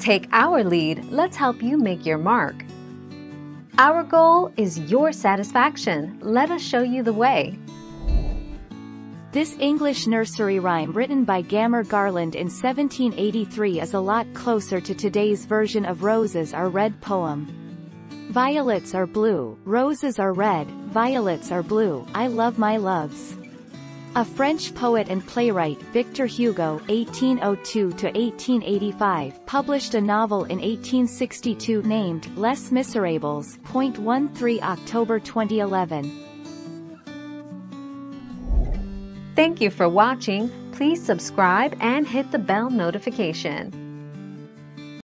Take our lead, let's help you make your mark. Our goal is your satisfaction. Let us show you the way. This English nursery rhyme written by Gammer Garland in 1783 is a lot closer to today's version of Roses Are Red poem. Violets are blue, roses are red, violets are blue, I love my loves. A French poet and playwright, Victor Hugo (1802–1885), published a novel in 1862 named Les Miserables. 13 October 2011. Thank you for watching. Please subscribe and hit the bell notification.